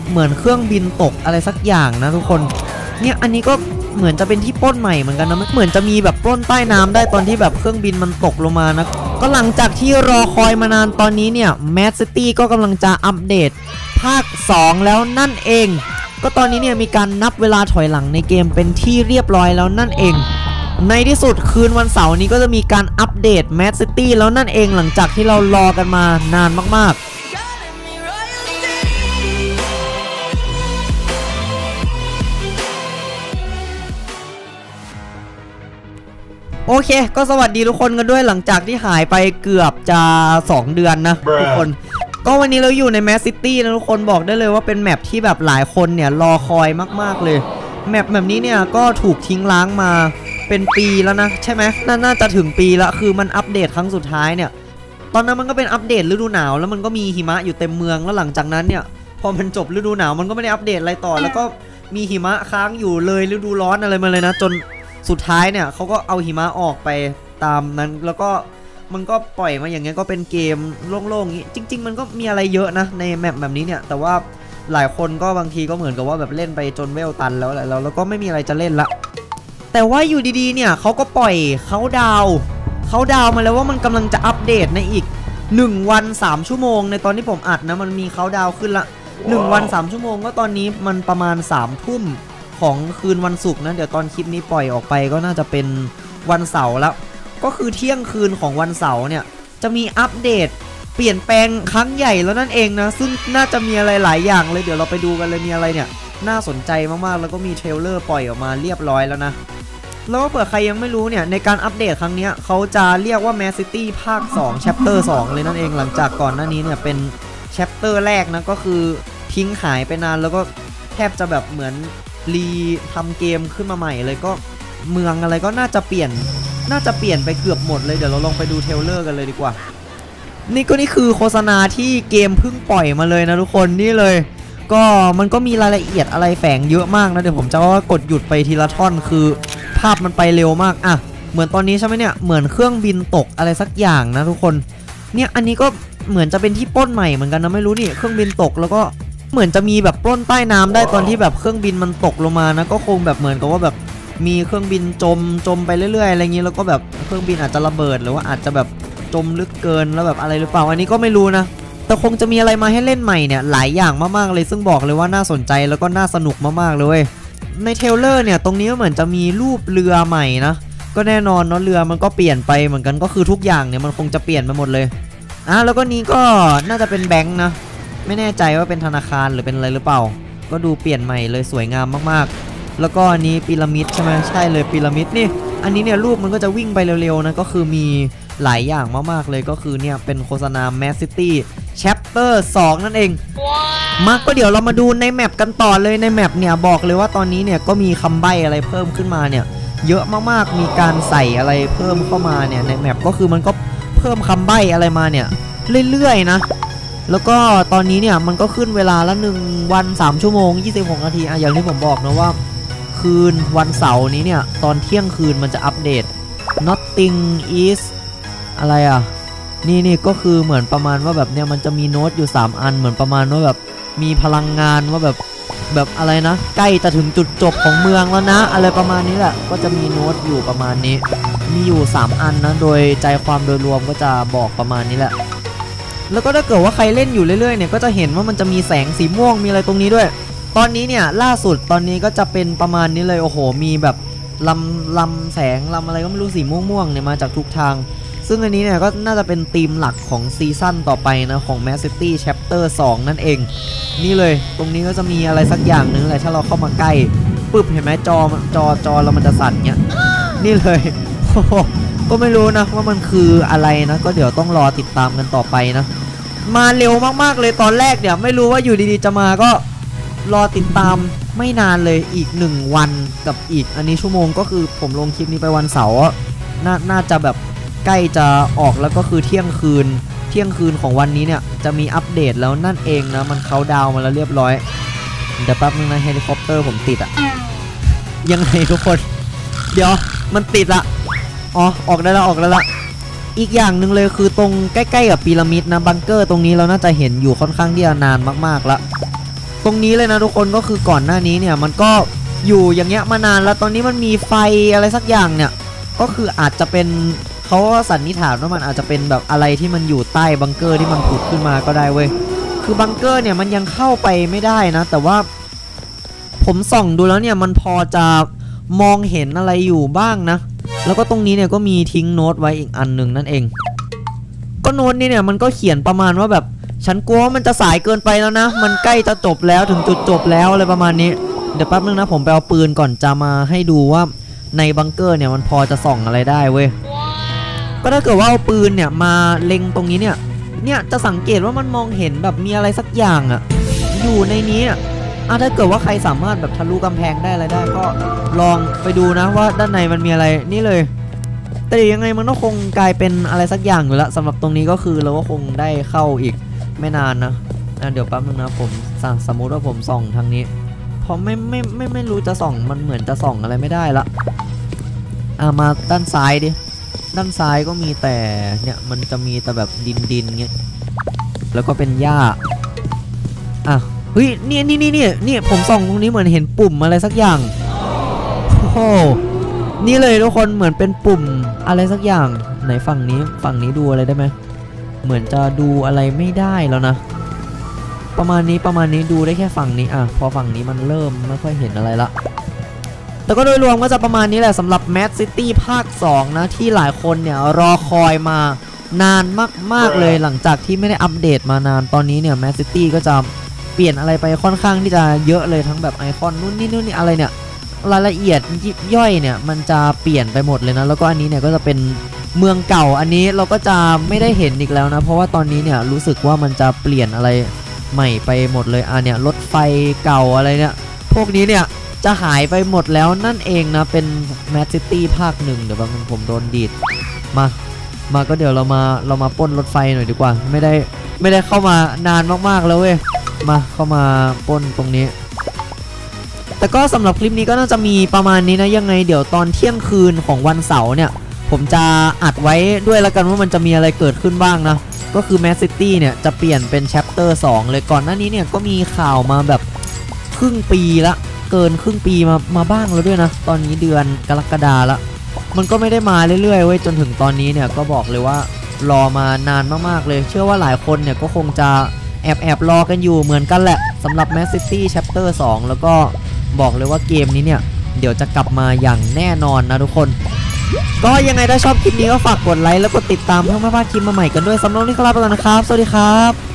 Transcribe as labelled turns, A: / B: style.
A: เหมือนเครื่องบินตกอะไรสักอย่างนะทุกคนเนี่ยอันนี้ก็เหมือนจะเป็นที่ปล้นใหม่เหมือนกันนะเหมือนจะมีแบบปล้นใต้น้ำได้ตอนที่แบบเครื่องบินมันตกลงมานะก็หลังจากที่รอคอยมานานตอนนี้เนี่ยแมสซิตี้ก็กำลังจะอัปเดตภาค2แล้วนั่นเองก็ตอนนี้เนี่ยมีการนับเวลาถอยหลังในเกมเป็นที่เรียบร้อยแล้วนั่นเองในที่สุดคืนวันเสาร์นี้ก็จะมีการอัปเดตแมสซิตี้แล้วนั่นเองหลังจากที่เรารอกันมานานมากๆโอเคก็สวัสดีทุกคนกันด้วยหลังจากที่หายไปเกือบจะ2 เดือนนะทุกคนก็วันนี้เราอยู่ในแมสซิตี้นะทุกคนบอกได้เลยว่าเป็นแมปที่แบบหลายคนเนี่ยรอคอยมากๆเลยแมปแบบนี้เนี่ยก็ถูกทิ้งล้างมาเป็นปีแล้วนะใช่ไหมน่าจะถึงปีละคือมันอัปเดตครั้งสุดท้ายเนี่ยตอนนั้นมันก็เป็นอัปเดตฤดูหนาวแล้วมันก็มีหิมะอยู่เต็มเมืองแล้วหลังจากนั้นเนี่ยพอมันจบฤดูหนาวมันก็ไม่ได้อัปเดตอะไรต่อแล้วก็มีหิมะค้างอยู่เลยฤดูร้อนอะไรมาเลยนะจนสุดท้ายเนี่ยเขาก็เอาหิมะออกไปตามนั้นแล้วก็มันก็ปล่อยมาอย่างเงี้ยก็เป็นเกมโล่งๆงี้จริงๆมันก็มีอะไรเยอะนะในแมปแบบนี้เนี่ยแต่ว่าหลายคนก็บางทีก็เหมือนกับว่าแบบเล่นไปจนเวลตันแล้วแล้วก็ไม่มีอะไรจะเล่นละแต่ว่าอยู่ดีๆเนี่ยเขาก็ปล่อยเขาดาวมาแล้วว่ามันกำลังจะอัปเดตในอีก1 วัน 3 ชั่วโมงในตอนที่ผมอัดนะมันมีเขาดาวขึ้นละ1 วัน 3 ชั่วโมงก็ตอนนี้มันประมาณ3 ทุ่มของคืนวันศุกร์นะเดี๋ยวตอนคลิปนี้ปล่อยออกไปก็น่าจะเป็นวันเสาร์แล้วก็คือเที่ยงคืนของวันเสาร์เนี่ยจะมีอัปเดตเปลี่ยนแปลงครั้งใหญ่แล้วนั่นเองนะซึ่งน่าจะมีอะไรหลายอย่างเลยเดี๋ยวเราไปดูกันเลยมีอะไรเนี่ยน่าสนใจมากๆแล้วก็มีเทรลเลอร์ปล่อยออกมาเรียบร้อยแล้วนะแล้วเผื่อใครยังไม่รู้เนี่ยในการอัปเดตครั้งนี้เขาจะเรียกว่า Mad City ภาค2 Chapter 2เลยนั่นเองหลังจากก่อนหน้านี้เนี่ยเป็น Chapter แรกนะก็คือทิ้งหายไปนานแล้วก็แทบจะแบบเหมือนรีทำเกมขึ้นมาใหม่เลยก็เมืองอะไรก็น่าจะเปลี่ยนไปเกือบหมดเลยเดี๋ยวเราลองไปดูเทรลเลอร์กันเลยดีกว่านี่คือโฆษณาที่เกมเพิ่งปล่อยมาเลยนะทุกคนนี่เลยก็มันก็มีรายละเอียดอะไรแฝงเยอะมากนะเดี๋ยวผมจะว่ากดหยุดไปทีละท่อนคือภาพมันไปเร็วมากอ่ะเหมือนตอนนี้ใช่ไหมเนี่ยเหมือนเครื่องบินตกอะไรสักอย่างนะทุกคนเนี่ยอันนี้ก็เหมือนจะเป็นที่ปล้นใหม่เหมือนกันนะไม่รู้นี่เครื่องบินตกแล้วก็เหมือนจะมีแบบปล้นใต้น้ำได้ตอนที่แบบเครื่องบินมันตกลงมานะก็คงแบบเหมือนกับว่าแบบมีเครื่องบินจมไปเรื่อยๆอะไรอย่างนี้แล้วก็แบบเครื่องบินอาจจะระเบิดหรือว่าอาจจะแบบจมลึกเกินแล้วแบบอะไรหรือเปล่าอันนี้ก็ไม่รู้นะแต่คงจะมีอะไรมาให้เล่นใหม่เนี่ยหลายอย่างมากๆเลยซึ่งบอกเลยว่าน่าสนใจแล้วก็น่าสนุกมากๆเลยในเทรลเลอร์เนี่ยตรงนี้ก็เหมือนจะมีรูปเรือใหม่นะก็แน่นอนเนาะเรือมันก็เปลี่ยนไปเหมือนกันก็คือทุกอย่างเนี่ยมันคงจะเปลี่ยนไปหมดเลยแล้วก็นี้ก็น่าจะเป็นแบงค์นะไม่แน่ใจว่าเป็นธนาคารหรือเป็นอะไรหรือเปล่าก็ดูเปลี่ยนใหม่เลยสวยงามมากๆแล้วก็อันนี้พีระมิดใช่ไหมใช่เลยพีระมิดนี่อันนี้เนี่ยรูปมันก็จะวิ่งไปเร็วๆนะก็คือมีหลายอย่างมากๆเลยก็คือเนี่ยเป็นโฆษณา Mad City Chapter 2 นั่นเองมาก็เดี๋ยวเรามาดูในแมปกันต่อเลยในแมปเนี่ยบอกเลยว่าตอนนี้เนี่ยก็มีคำใบ้อะไรเพิ่มขึ้นมาเนี่ยเยอะมากๆมีการใส่อะไรเพิ่มเข้ามาเนี่ยในแมปก็คือมันก็เพิ่มคำใบ้อะไรมาเนี่ยเรื่อยๆนะแล้วก็ตอนนี้เนี่ยมันก็ขึ้นเวลาละ1 วัน 3 ชั่วโมง 26 นาทีอย่างที่ผมบอกนะว่าคืนวันเสาร์นี้เนี่ยตอนเที่ยงคืนมันจะอัปเดต Nothing is อะไรอ่ะนี่ก็คือเหมือนประมาณว่าแบบเนี่ยมันจะมีโน้ตอยู่3 อันเหมือนประมาณว่าแบบมีพลังงานว่าแบบอะไรนะใกล้จะถึงจุดจบของเมืองแล้วนะอะไรประมาณนี้แหละก็จะมีโน้ตอยู่ประมาณนี้มีอยู่3 อันนะโดยใจความโดยรวมก็จะบอกประมาณนี้แหละแล้วก็ถ้าเกิดว่าใครเล่นอยู่เรื่อยๆเนี่ยก็จะเห็นว่ามันจะมีแสงสีม่วงมีอะไรตรงนี้ด้วยตอนนี้เนี่ยล่าสุดตอนนี้ก็จะเป็นประมาณนี้เลยโอ้โหมีแบบลำแสงลำอะไรก็ไม่รู้สีม่วงๆเนี่ยมาจากทุกทางซึ่งอันนี้เนี่ยก็น่าจะเป็นธีมหลักของซีซั่นต่อไปนะของ Mad City Chapter 2 นั่นเองนี่เลยตรงนี้ก็จะมีอะไรสักอย่างนึงแหละถ้าเราเข้ามาใกล้ปึ๊บเห็นไหมจอแล้วมันจะสั่นเงี้ยนี่เลยก็ไม่รู้นะว่ามันคืออะไรนะก็เดี๋ยวต้องรอติดตามกันต่อไปนะมาเร็วมากๆเลยตอนแรกเนี่ยไม่รู้ว่าอยู่ดีๆจะมาก็รอติดตามไม่นานเลยอีก1 วันกับอีกอันนี้ชั่วโมงก็คือผมลงคลิปนี้ไปวันเสาร์น่าจะแบบใกล้จะออกแล้วก็คือเที่ยงคืนของวันนี้เนี่ยจะมีอัปเดตแล้วนั่นเองนะมันเขาดาวมาแล้วเรียบร้อยเดี๋ยวแป๊บนึงนะเฮลิคอปเตอร์ผมติดยังไงทุกคนเดี๋ยวมันติดละออกได้แล้วอีกอย่างหนึ่งเลยคือตรงใกล้ๆกับพีระมิดนะบังเกอร์ตรงนี้เราน่าจะเห็นอยู่ค่อนข้างที่จะนานมากๆแล้วตรงนี้เลยนะทุกคนก็คือก่อนหน้านี้เนี่ยมันก็อยู่อย่างเงี้ยมานานแล้วตอนนี้มันมีไฟอะไรสักอย่างเนี่ยก็คืออาจจะเป็นเขาสันนิษฐานว่ามันอาจจะเป็นแบบอะไรที่มันอยู่ใต้บังเกอร์ที่มันผุดขึ้นมาก็ได้เว้ยคือบังเกอร์เนี่ยมันยังเข้าไปไม่ได้นะแต่ว่าผมส่องดูแล้วเนี่ยมันพอจะมองเห็นอะไรอยู่บ้างนะแล้วก็ตรงนี้เนี่ยก็มีทิ้งโน้ตไว้อีกอันหนึ่งนั่นเองก็โน้ตนี้เนี่ยมันก็เขียนประมาณว่าแบบฉันกลัวว่ามันจะสายเกินไปแล้วนะมันใกล้จะจบแล้วถึงจุดจบแล้วอะไรประมาณนี้เดี๋ยวแป๊บนึงนะผมไปเอาปืนก่อนจะมาให้ดูว่าในบังเกอร์เนี่ยมันพอจะส่องอะไรได้เว้ยก็ถ้าเกิดว่าเอาปืนเนี่ยมาเล็งตรงนี้เนี่ยจะสังเกตว่ามันมองเห็นแบบมีอะไรสักอย่างอะอยู่ในนี้ถ้าเกิดว่าใครสามารถแบบทะลุกำแพงได้อะไรได้ก็ลองไปดูนะว่าด้านในมันมีอะไรนี่เลยแต่ยังไงมันก็คงกลายเป็นอะไรสักอย่างอยู่แล้วสำหรับตรงนี้ก็คือเราก็คงได้เข้าอีกไม่นานนะเดี๋ยวแป๊บนึงนะผมสมมุติว่าผมส่องทางนี้พอไม่รู้จะส่องมันเหมือนจะส่องอะไรไม่ได้ละมาด้านซ้ายดิด้านซ้ายก็มีแต่เนี่ยมันจะมีแต่แบบดินเงี้ยแล้วก็เป็นหญ้าเฮ้ยนี่ผมส่องตรงนี้เหมือนเห็นปุ่มอะไรสักอย่างโอ้โหนี่เลยทุกคนเหมือนเป็นปุ่มอะไรสักอย่างไหนฝั่งนี้ดูอะไรได้ไหมเหมือนจะดูอะไรไม่ได้แล้วนะประมาณนี้ดูได้แค่ฝั่งนี้พอฝั่งนี้มันเริ่มไม่ค่อยเห็นอะไรละแต่ก็โดยรวมก็จะประมาณนี้แหละสำหรับ Mad City ภาค 2 นะที่หลายคนเนี่ยรอคอยมานานมากเลยหลังจากที่ไม่ได้อัปเดตมานานตอนนี้เนี่ย Mad City ก็จะเปลี่ยนอะไรไปค่อนข้างที่จะเยอะเลยทั้งแบบไอคอนนู่นนี่อะไรเนี่ยรายละเอียดยิบย่อยเนี่ยมันจะเปลี่ยนไปหมดเลยนะแล้วก็อันนี้เนี่ยก็จะเป็นเมืองเก่าอันนี้เราก็จะไม่ได้เห็นอีกแล้วนะเพราะว่าตอนนี้เนี่ยรู้สึกว่ามันจะเปลี่ยนอะไรใหม่ไปหมดเลยเนี่ยรถไฟเก่าอะไรเนี่ยพวกนี้เนี่ยจะหายไปหมดแล้วนั่นเองนะเป็น Mad City ภาค 1เดี๋ยวผมโดนดีดมาก็เดี๋ยวเรามาปล้นรถไฟหน่อยดีกว่าไม่ได้เข้ามานานมากๆแล้วเว้ยเข้ามาปล้นตรงนี้แต่ก็สำหรับคลิปนี้ก็น่าจะมีประมาณนี้นะยังไงเดี๋ยวตอนเที่ยงคืนของวันเสาร์เนี่ยผมจะอัดไว้ด้วยแล้วกันว่ามันจะมีอะไรเกิดขึ้นบ้างนะก็คือ Mad City เนี่ยจะเปลี่ยนเป็น Chapter 2 เลยก่อนหน้านี้เนี่ยก็มีข่าวมาแบบครึ่งปีละเกินครึ่งปีมาบ้างแล้วด้วยนะตอนนี้เดือนกรกฎาละมันก็ไม่ได้มาเรื่อยๆเว้ยจนถึงตอนนี้เนี่ยก็บอกเลยว่ารอมานานมากๆเลยเชื่อว่าหลายคนเนี่ยก็คงจะแอบรอกันอยู่เหมือนกันแหละสำหรับ Mad City Chapter 2 แล้วก็บอกเลยว่าเกมนี้เนี่ยเดี๋ยวจะกลับมาอย่างแน่นอนนะทุกคนก็ยังไงถ้าชอบคลิปนี้ก็ฝากกดไลค์แล้วกดติดตามเพื่อไม่พลาดคลิปมาใหม่กันด้วยสำหรับวันนี้ก็ลาไปก่อนนะครับสวัสดีครับ